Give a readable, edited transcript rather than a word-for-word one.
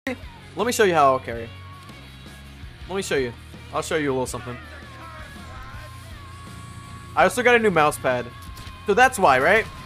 Let me show you how I'll carry. Let me show you. I'll show you a little something. I also got a new mouse pad. So that's why, right?